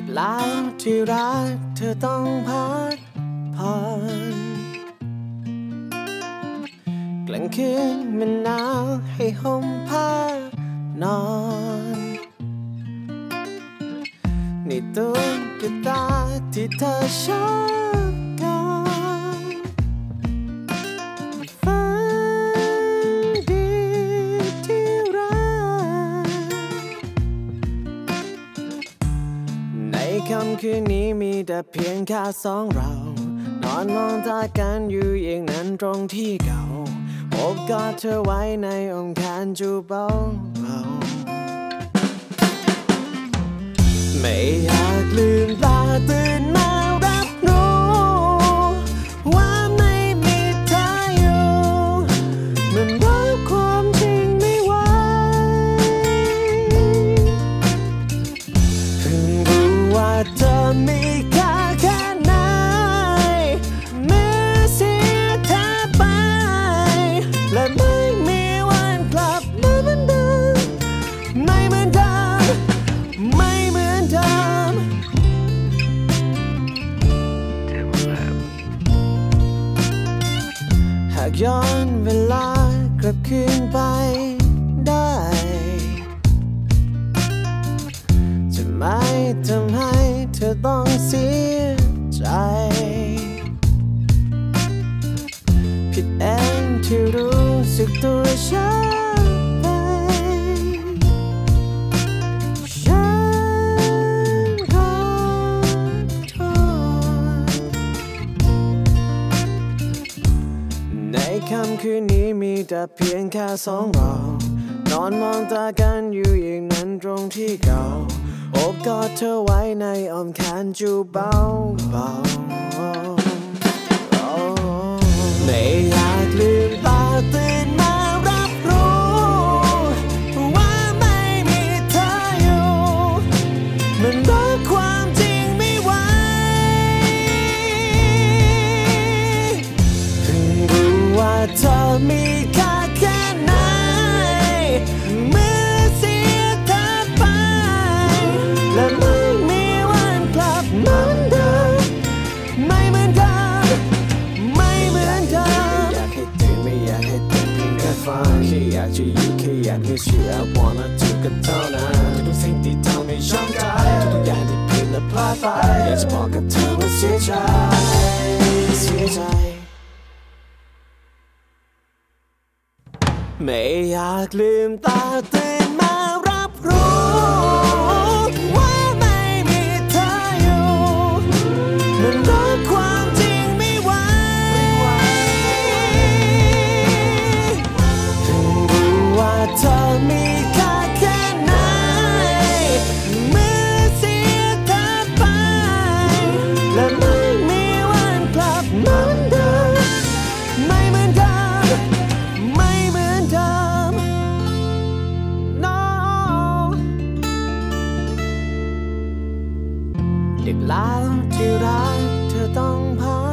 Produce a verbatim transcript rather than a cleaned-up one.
แล้วที่รักเธอต้องพักผ่อนกลางคืนมันหนาวให้ห่มผ้านอนนี่ตุ๊กตาที่เธอชอบกันฝันดีที่รักในค่ำคืนนี้มีแต่เพียงแค่สองเรานอนมองตากันอยู่อย่างนั้นตรงที่เก่าโอบกอดเธอไว้ในอ้อมแขนจูบเบาๆไม่อยากลืมตาตื่นมารับรู้ว่าไม่มีเธออยู่มันรับความจริงไม่ไหวเพิ่งรู้ว่าเธอมีค่าแค่ไหนเมื่อเสียเธอไปและไม่มีวันกลับมาเหมือนเดิมไม่เหมือนเดิมไม่เหมือนเดิมหากย้อนเวลากลับคืนไปได้จะไม่ทำให้เธอต้องเสียใจผิดเองที่รู้สึกตัวช้าไปฉันขอโทษในค่ำคืนนี้มีแต่เพียงแค่สองเรานอนมองตากันอยู่อย่างนั้นตรงที่เก่าโอบกอดเธอไว้ในอ้อมแขนจูบเบาเบาไม่อยากลืมตาตื่นมารับรู้ว่าไม่มีเธออยู่มันรับความจริงไม่ไหวเพิ่งรู้ว่าเธอมีค่าแค่ไหนเมื่อเสียเธอไปและไม่มีวันกลับเหมือนเดิมไม่เหมือนเดิมไม่เหมือนเดิมอยากให้ตื่นไม่อยากให้ตื่นเพียงแค่ฝันแค่อยากจะอยู่แค่อยาก miss you I wanna do กันเท่านั้นทุกสิ่งที่ทำให้ช้ำใจทุกอย่างที่ผิดและพลาดไปอยากจะบอกกับเธอว่าเสียใจเสียใจไม่อยากลืมตาตื่นมารับรู้ว่าไม่มีเธออยู่มันรับความจริงไม่ไหวเพิ่งรู้ว่าเธอมีค่าแค่ไหนเมื่อเสียเธอไปและไม่มีวันกลับเหมือนเดิมไม่เหมือนเดิมไม่เหมือนเดิม no ดึกแล้วที่รักเธอต้องพัก